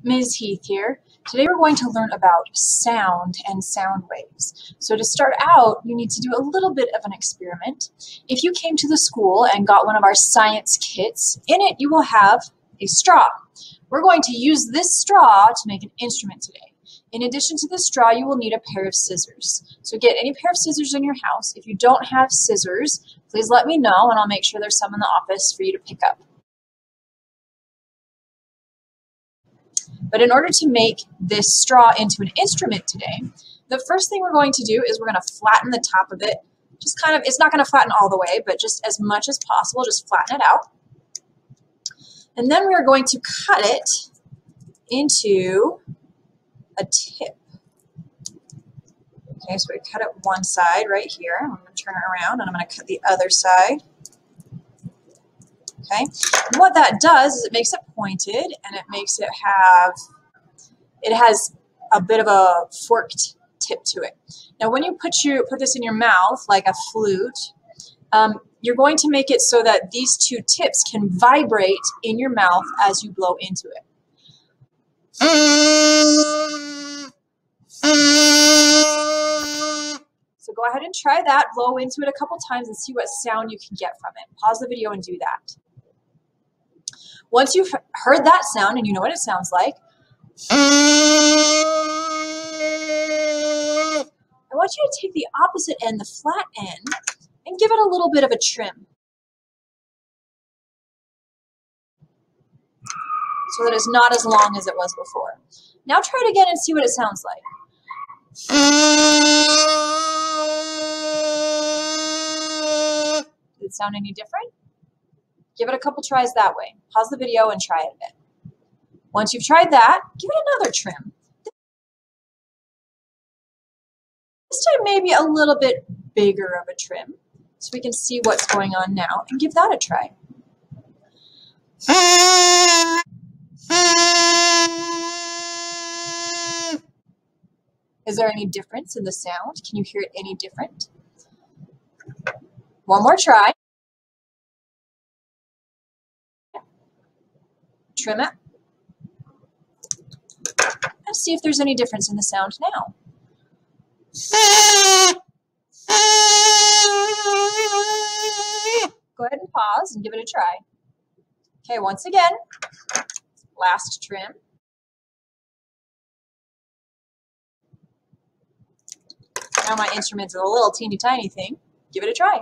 Ms. Heath here. Today we're going to learn about sound and sound waves. So to start out, you need to do a little bit of an experiment. If you came to the school and got one of our science kits, in it you will have a straw. We're going to use this straw to make an instrument today. In addition to the straw, you will need a pair of scissors. So get any pair of scissors in your house. If you don't have scissors, please let me know and I'll make sure there's some in the office for you to pick up. But in order to make this straw into an instrument today, the first thing we're going to do is we're going to flatten the top of it. Just kind of, it's not going to flatten all the way, but just as much as possible, just flatten it out. And then we are going to cut it into a tip. Okay, so we cut it one side right here. I'm going to turn it around and I'm going to cut the other side. Okay, and what that does is it makes it pointed and it makes it has a bit of a forked tip to it. Now when you put this in your mouth like a flute, you're going to make it so that these two tips can vibrate in your mouth as you blow into it. So go ahead and try that, blow into it a couple times and see what sound you can get from it. Pause the video and do that. Once you've heard that sound and you know what it sounds like, I want you to take the opposite end, the flat end, and give it a little bit of a trim. So that it's not as long as it was before. Now try it again and see what it sounds like. Did it sound any different? Give it a couple tries that way. Pause the video and try it a bit. Once you've tried that, give it another trim. This time maybe a little bit bigger of a trim so we can see what's going on now and give that a try. Is there any difference in the sound? Can you hear it any different? One more try. Trim it. And see if there's any difference in the sound now. Go ahead and pause and give it a try. Okay, once again, last trim. Now my instrument's a little teeny tiny thing. Give it a try.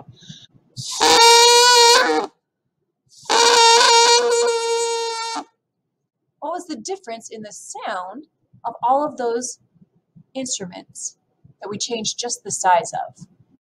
What was the difference in the sound of all of those instruments that we changed just the size of?